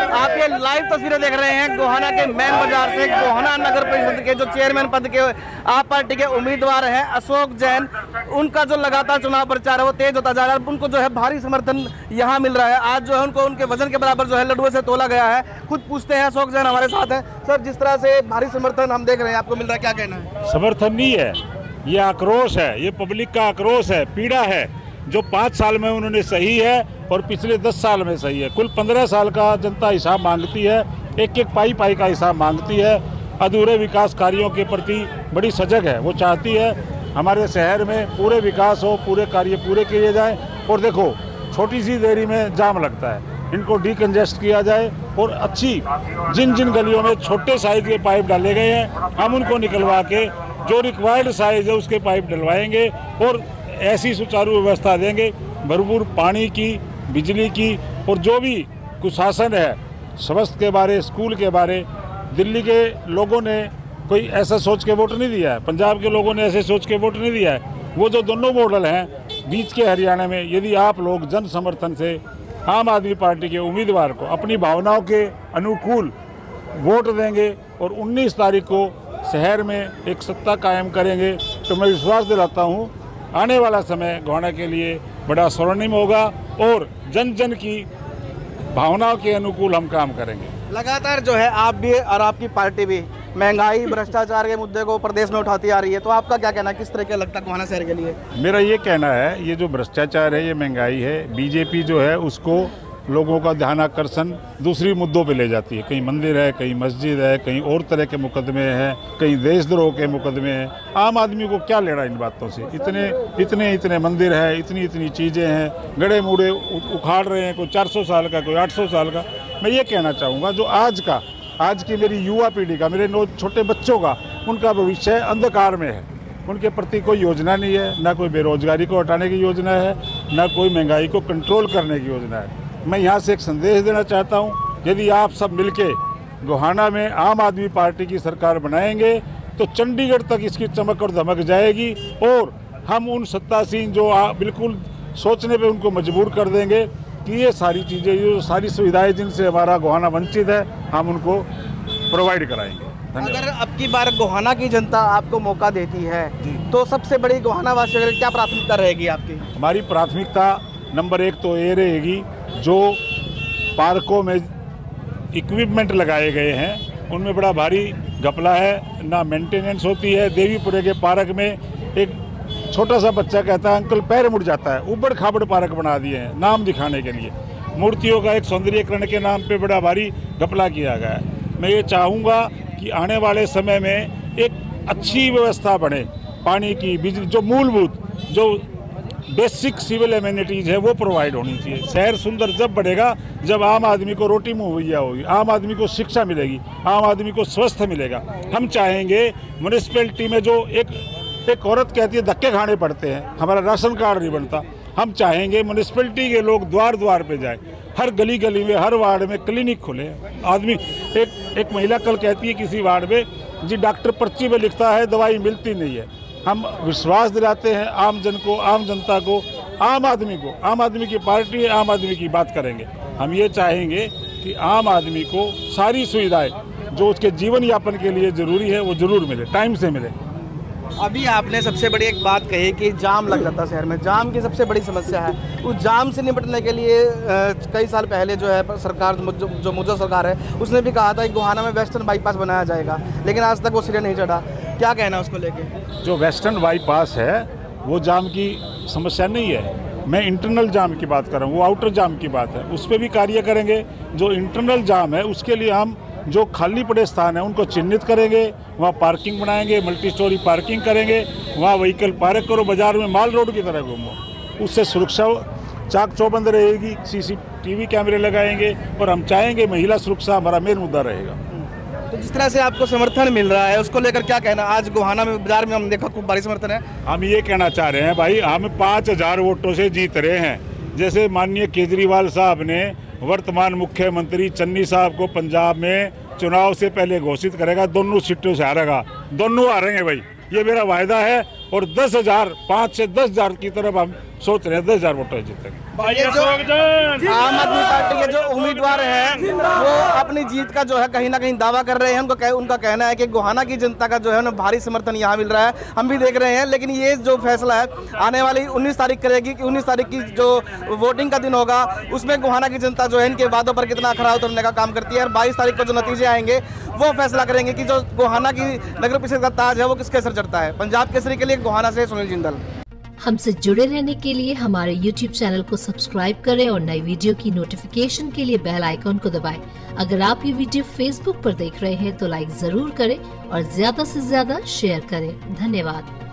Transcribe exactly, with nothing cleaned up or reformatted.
आप ये लाइव तस्वीरें देख रहे हैं गोहाना के मेन बाजार से। गोहाना नगर परिषद के जो चेयरमैन पद के आप पार्टी के उम्मीदवार हैं अशोक जैन, उनका जो लगातार चुनाव प्रचार है वो तेज होता जा रहा है। उनको जो है भारी समर्थन यहाँ मिल रहा है। आज जो है उनको उनके वजन के बराबर जो है लड्डुओं से तोला गया है। खुद पूछते हैं, अशोक जैन हमारे साथ हैं। सर, जिस तरह से भारी समर्थन हम देख रहे हैं आपको मिल रहा है, क्या कहना है? समर्थन नहीं है, ये आक्रोश है, ये पब्लिक का आक्रोश है, पीड़ा है। जो पाँच साल में उन्होंने सही है और पिछले दस साल में सही है। कुल पंद्रह साल का जनता हिसाब मांगती है, एक एक पाई पाई का हिसाब मांगती है। अधूरे विकास कार्यों के प्रति बड़ी सजग है। वो चाहती है हमारे शहर में पूरे विकास हो, पूरे कार्य पूरे किए जाएं। और देखो, छोटी सी देरी में जाम लगता है, इनको डीकंजेस्ट किया जाए और अच्छी जिन जिन गलियों में छोटे साइज के पाइप डाले गए हैं हम उनको निकलवा के जो रिक्वायर्ड साइज है उसके पाइप डलवाएंगे और ऐसी सुचारू व्यवस्था देंगे। भरपूर पानी की, बिजली की और जो भी कुशासन है, स्वास्थ्य के बारे, स्कूल के बारे, दिल्ली के लोगों ने कोई ऐसा सोच के वोट नहीं दिया है, पंजाब के लोगों ने ऐसे सोच के वोट नहीं दिया है। वो जो दोनों मॉडल हैं बीच के हरियाणा में, यदि आप लोग जन समर्थन से आम आदमी पार्टी के उम्मीदवार को अपनी भावनाओं के अनुकूल वोट देंगे और उन्नीस तारीख को शहर में एक सत्ता कायम करेंगे, तो मैं विश्वास दिलाता हूँ आने वाला समय गोहाना के लिए बड़ा स्वर्णिम होगा और जन जन की भावनाओं के अनुकूल हम काम करेंगे। लगातार जो है आप भी और आपकी पार्टी भी महंगाई, भ्रष्टाचार के मुद्दे को प्रदेश में उठाती आ रही है, तो आपका क्या कहना है, किस तरह का लगता है गोहाना शहर के लिए? मेरा ये कहना है, ये जो भ्रष्टाचार है, ये महंगाई है, बीजेपी जो है उसको लोगों का ध्यान आकर्षण दूसरी मुद्दों पे ले जाती है। कहीं मंदिर है, कहीं मस्जिद है, कहीं और तरह के मुकदमे हैं, कहीं देशद्रोह के मुकदमे हैं। आम आदमी को क्या लेना इन बातों से? इतने इतने इतने मंदिर है, इतनी इतनी चीज़ें हैं, गड़े मुड़े उखाड़ रहे हैं, कोई चार सौ साल का, कोई आठ सौ साल का। मैं ये कहना चाहूँगा, जो आज का आज की मेरी युवा पीढ़ी का, मेरे नौ छोटे बच्चों का, उनका भविष्य अंधकार में है। उनके प्रति कोई योजना नहीं है, ना कोई बेरोजगारी को हटाने की योजना है, ना कोई महंगाई को कंट्रोल करने की योजना है। मैं यहाँ से एक संदेश देना चाहता हूँ, यदि आप सब मिलके गोहाना में आम आदमी पार्टी की सरकार बनाएंगे तो चंडीगढ़ तक इसकी चमक और धमक जाएगी और हम उन सत्तासीन जो बिल्कुल सोचने पे उनको मजबूर कर देंगे कि ये सारी चीज़ें, ये सारी सुविधाएं जिनसे हमारा गोहाना वंचित है, हम उनको प्रोवाइड कराएंगे। अगर अब की बार गोहाना की जनता आपको मौका देती है तो सबसे बड़ी गोहाना वासियों की क्या प्राथमिकता रहेगी आपकी? हमारी प्राथमिकता नंबर एक तो ये रहेगी, जो पार्कों में इक्विपमेंट लगाए गए हैं उनमें बड़ा भारी घपला है, ना मेंटेनेंस होती है। देवीपुरे के पार्क में एक छोटा सा बच्चा कहता है अंकल पैर मुड़ जाता है, उबड़ खाबड़ पार्क बना दिए हैं नाम दिखाने के लिए। मूर्तियों का एक सौंदर्यीकरण के नाम पे बड़ा भारी घपला किया गया है। मैं ये चाहूँगा कि आने वाले समय में एक अच्छी व्यवस्था बने, पानी की, बिजली, जो मूलभूत जो बेसिक सिविल एमिनिटीज़ है वो प्रोवाइड होनी चाहिए। शहर सुंदर जब बढ़ेगा जब आम आदमी को रोटी मुहैया होगी, आम आदमी को शिक्षा मिलेगी, आम आदमी को स्वास्थ्य मिलेगा। हम चाहेंगे म्यूनिसिपैलिटी में जो एक एक औरत कहती है धक्के खाने पड़ते हैं, हमारा राशन कार्ड नहीं बनता, हम चाहेंगे म्यूनिसिपैलिटी के लोग द्वार द्वार पे जाए, हर गली गली में, हर वार्ड में क्लिनिक खुले। आदमी एक एक महिला कल कहती है किसी वार्ड में, जी डॉक्टर पर्ची में लिखता है, दवाई मिलती नहीं है। हम विश्वास दिलाते हैं आम जन को, आम जनता को, आम आदमी को, आम आदमी की पार्टी, आम आदमी की बात करेंगे। हम ये चाहेंगे कि आम आदमी को सारी सुविधाएं जो उसके जीवन यापन के लिए ज़रूरी है वो ज़रूर मिले, टाइम से मिले। अभी आपने सबसे बड़ी एक बात कही कि जाम लग जाता है शहर में, जाम की सबसे बड़ी समस्या है। उस जाम से निपटने के लिए कई साल पहले जो है सरकार, जो, जो मौजूदा सरकार है, उसने भी कहा था कि गोहाना में वेस्टर्न बाईपास बनाया जाएगा, लेकिन आज तक वो सिरे नहीं चढ़ा। क्या कहना है उसको लेके? जो वेस्टर्न बाईपास है वो जाम की समस्या नहीं है, मैं इंटरनल जाम की बात कर रहा हूँ, वो आउटर जाम की बात है। उस पर भी कार्य करेंगे। जो इंटरनल जाम है उसके लिए हम जो खाली पड़े स्थान है उनको चिन्हित करेंगे, वहाँ पार्किंग बनाएंगे, मल्टी स्टोरी पार्किंग करेंगे, वहाँ व्हीकल पार्क करो, बाजार में माल रोड की तरह घूमो, उससे सुरक्षा चाक चौबंद रहेगी, सीसीटीवी कैमरे लगाएंगे और हम चाहेंगे महिला सुरक्षा हमारा मेन मुद्दा रहेगा। तो जिस तरह से आपको समर्थन मिल रहा है उसको लेकर क्या कहना? आज गोहाना में बाजार में हम देखा खूब भारी समर्थन है। हम ये कहना चाह रहे हैं भाई, हम पाँच हजार वोटों से जीत रहे हैं। जैसे माननीय केजरीवाल साहब ने वर्तमान मुख्यमंत्री चन्नी साहब को पंजाब में चुनाव से पहले घोषित करेगा, दोनों सीटों से हारेगा, दोनों हारेंगे भाई, ये मेरा वायदा है। और दस हजार पाँच से दस हजार की तरफ हम सोच रहे हैं, दस हजार वोटर जीतेंगे। आम आदमी पार्टी के जो उम्मीदवार हैं वो अपनी जीत का जो है कहीं ना कहीं दावा कर रहे हैं। उनको कह, उनका कहना है कि गोहाना की जनता का जो है उन्हें भारी समर्थन यहाँ मिल रहा है, हम भी देख रहे हैं। लेकिन ये जो फैसला है आने वाली उन्नीस तारीख करेगी कि उन्नीस तारीख की जो वोटिंग का दिन होगा उसमें गोहाना की जनता जो है इनके वादों पर कितना खरा उतरने का काम करती है। और बाईस तारीख को जो नतीजे आएंगे वो फैसला करेंगे कि जो गोहाना की नगर परिषद का ताज है वो किसके सर चढ़ता है। पंजाब केसरी के लिए गोहाना से सुनील जिंदल। हमसे जुड़े रहने के लिए हमारे यूट्यूब चैनल को सब्सक्राइब करें और नई वीडियो की नोटिफिकेशन के लिए बेल आइकॉन को दबाएं। अगर आप ये वीडियो फेसबुक पर देख रहे हैं तो लाइक जरूर करें और ज्यादा से ज्यादा शेयर करें। धन्यवाद।